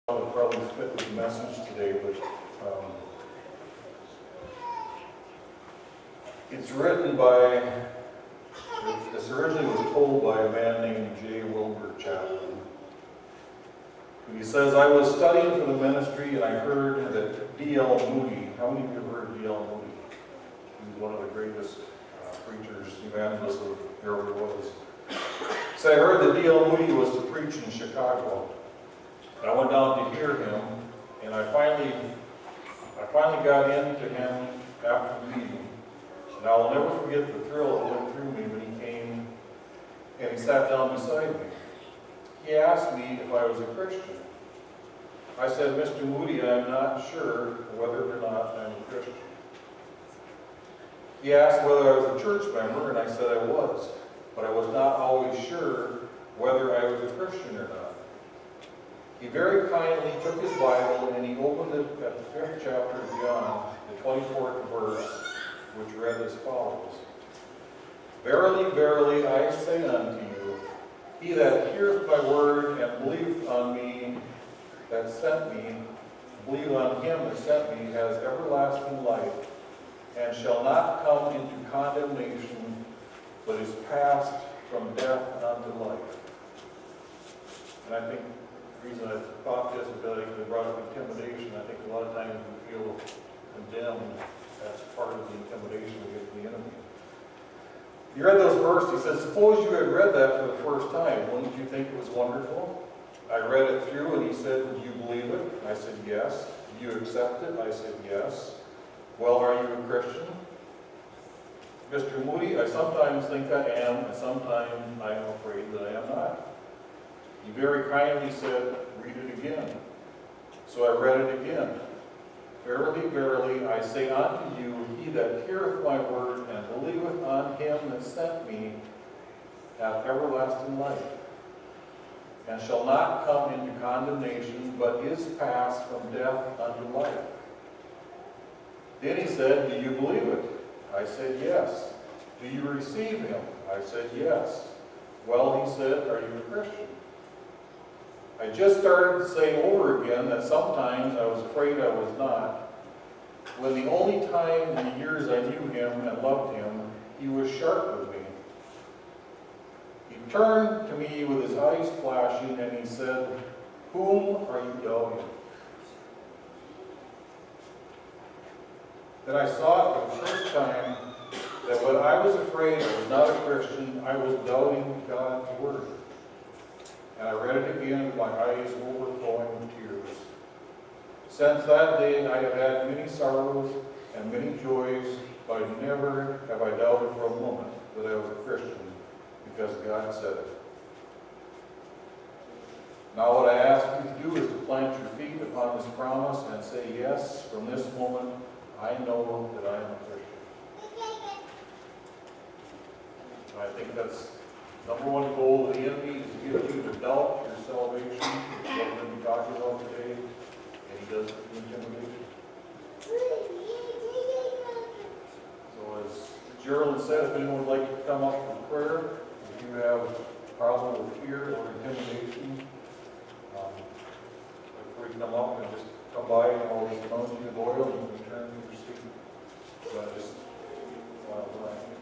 would probably fit with the message today, but it's written by, this originally was told by a man named J. Wilbur Chapman. He says, I was studying for the ministry and I heard that D.L. Moody, how many of you have heard of D.L. Moody? He was one of the greatest preachers, evangelists there ever was. So I heard that D.L. Moody was to preach in Chicago. And I went down to hear him, and I finally got into him after the meeting. And I will never forget the thrill that went through me when he came and he sat down beside me. He asked me if I was a Christian. I said, Mr. Moody, I'm not sure whether or not I'm a Christian. He asked whether I was a church member, and I said I was. But I was not always sure whether I was a Christian or not. He very kindly took his Bible and he opened it at the 5th chapter of John, the 24th verse, which read as follows. Verily, verily, I say unto you, he that heareth my word and believeth on me that sent me, believe on him that sent me, has everlasting life, and shall not come into condemnation, but is passed from death unto life. And I think the reason I thought this is because they brought up intimidation. I think a lot of times we feel condemned. That's part of the intimidation we get from the enemy. You read those verses. He says, suppose you had read that for the first time. Wouldn't you think it was wonderful? I read it through and he said, would you believe it? I said, yes. Do you accept it? I said, yes. Well, are you a Christian? Mr. Moody, I sometimes think I am, and sometimes I am afraid that I am not. He very kindly said, read it again. So I read it again. Verily, verily, I say unto you, he that heareth my word and believeth on him that sent me hath everlasting life, and shall not come into condemnation, but is passed from death unto life. Then he said, do you believe it? I said, yes. Do you receive him? I said, yes. Well, he said, are you a Christian? I just started to say over again that sometimes I was afraid I was not, when the only time in the years I knew him and loved him, he was sharp with me. He turned to me with his eyes flashing and he said, whom are you doubting? Then I saw it for the first time that when I was afraid I was not a Christian, I was doubting God's word. And I read it again with my eyes overflowing with tears. Since that day I have had many sorrows and many joys, but never have I doubted for a moment that I was a Christian, because God said it. Now what I ask you to do is to plant your feet upon this promise and say, yes, from this moment I know that I am a Christian. I think that's number one goal of the enemy, is to get you to doubt your salvation. That's what we're going to be talking about today. And he does it through intimidation. So as Gerald said, if anyone would like to come up for prayer, if you have a problem with fear or intimidation, before you come up and just come by and I'll anoint you with oil and you can turn to your seat. So I just want to